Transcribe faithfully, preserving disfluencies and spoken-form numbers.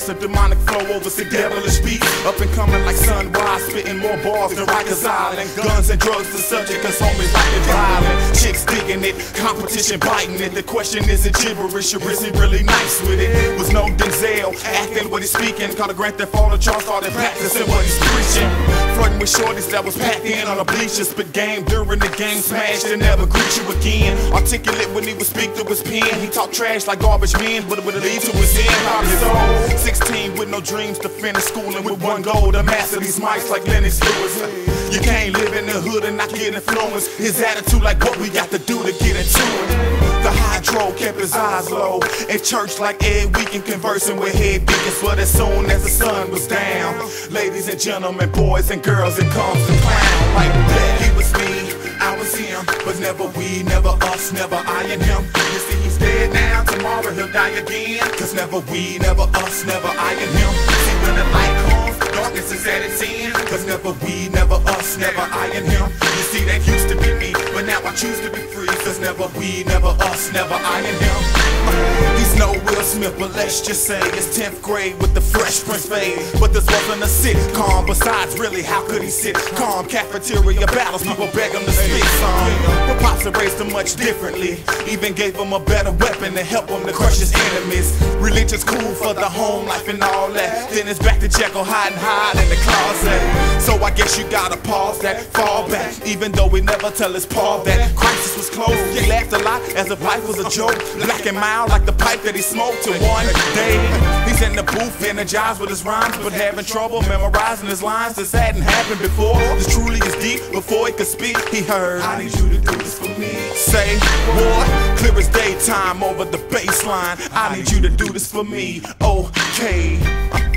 a demonic flow over some devilish beats. Up and coming like sunrise, spitting more bars than Rikers Island. Guns and drugs the subject, cause homies like it violent. Chicks digging it, competition biting it. The question isn't gibberish, or is he really nice with it? Was no Denzel, acting what he's speaking. Caught a Grand Theft Auto charge, started practicing what he's preaching. Flirting with shorties that was packed in on the bleachers. Spit game during the game, smashed and never greet you again. Articulate when he would speak through his pen. He talk trash like garbage men, but it would lead to his end. Probably so. sixteen with no dreams to finish schooling with one goal to master these mics like Lennox Lewis. You can't live in the hood and not get influenced. His attitude like what we got to do to get into it. The hydro kept his eyes low. At church like every weekend conversing with head deacons. But as soon as the sun was down, ladies and gentlemen, boys and girls, it comes the clown. Like that, he was me, I was him, but never we, never us, never I and him. You see he's dead now, tomorrow he'll die again. Cause never we, never us, never I and him. See when the light comes, darkness is at its end. Cause never we, never us, never I and him. You see that used to be me, but now I choose to be free. Cause never we, never us, never I and him. He's no Will Smith, but let's just say it's tenth grade with the Fresh Prince fade. But this wasn't a sitcom, besides really how could he sit calm? Cafeteria battles, people beg him to spit some. But Pops raised him much differently, even gave him a better weapon to help him to crush his enemies. Religion's cool for the home life and all that. Then it's back to Jekyll hiding hide in the closet. So I guess you gotta pause that, fall back. Even though we never tell his Paul that crisis was close. He laughed a lot as if life was a joke. Black and mild like the pipe that he smoked. To one day he's in the booth, energized with his rhymes, but having trouble memorizing his lines. This hadn't happened before. This truly is deep. Before he could speak, he heard, I need you to do this for me. Say, boy, clear as daytime over the baseline. I need you to do this for me. Okay.